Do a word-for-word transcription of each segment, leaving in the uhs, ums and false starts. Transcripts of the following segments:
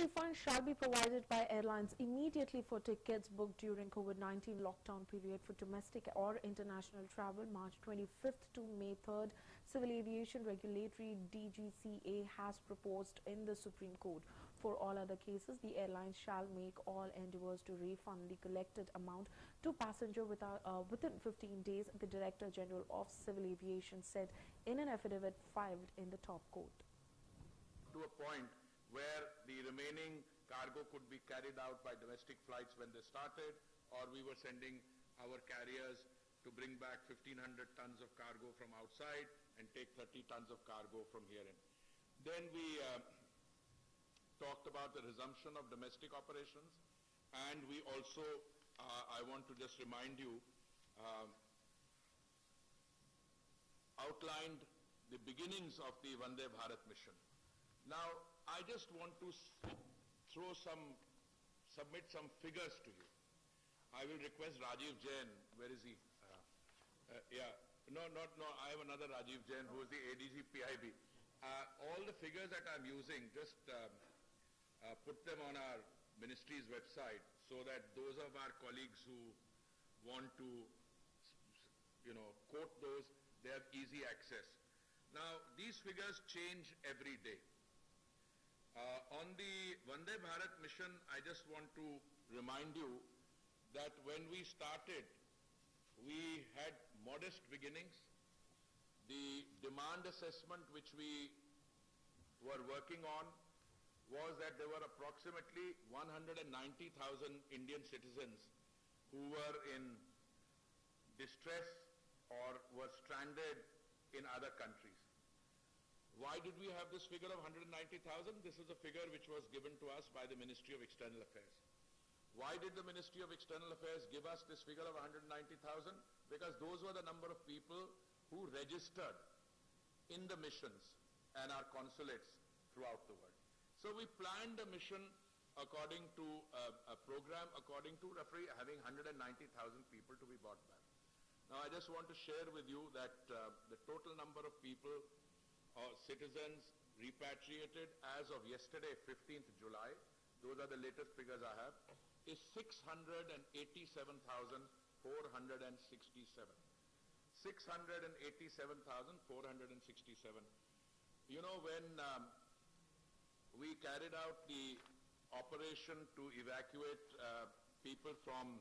refund shall be provided by airlines immediately for tickets booked during COVID nineteen lockdown period for domestic or international travel March twenty-fifth to May third. Civil Aviation Regulatory D G C A has proposed in the Supreme Court. For all other cases, the airlines shall make all endeavors to refund the collected amount to passenger without, uh, within fifteen days, the Director General of Civil Aviation said in an affidavit filed in the top court. To a point where the remaining cargo could be carried out by domestic flights when they started, or we were sending our carriers to bring back fifteen hundred tons of cargo from outside and take thirty tons of cargo from here in. Then we uh, talked about the resumption of domestic operations, and we also, uh, I want to just remind you, uh, outlined the beginnings of the Vande Bharat mission. Now, I just want to throw some, submit some figures to you. I will request Rajiv Jain, where is he? Uh, uh, yeah, no, not, no, I have another Rajiv Jain who is the A D G P I B. Uh, all the figures that I'm using, just um, uh, put them on our ministry's website so that those of our colleagues who want to, you know, quote those, they have easy access. Now, these figures change every day. Uh, on the Vande Bharat mission, I just want to remind you that when we started, we had modest beginnings. The demand assessment which we were working on was that there were approximately one hundred ninety thousand Indian citizens who were in distress or were stranded in other countries. Why did we have this figure of one hundred ninety thousand? This is a figure which was given to us by the Ministry of External Affairs. Why did the Ministry of External Affairs give us this figure of one hundred ninety thousand? Because those were the number of people who registered in the missions and our consulates throughout the world. So we planned a mission according to a, a program, according to roughly having one hundred ninety thousand people to be brought back. Now I just want to share with you that uh, the total number of people or citizens repatriated as of yesterday, fifteenth July, those are the latest figures I have, is six hundred eighty-seven thousand four hundred sixty-seven. six hundred eighty-seven thousand four hundred sixty-seven. You know, when um, we carried out the operation to evacuate uh, people from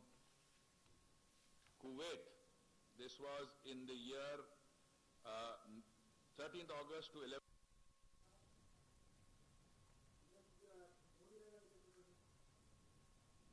Kuwait, this was in the year uh, thirteenth August to eleventh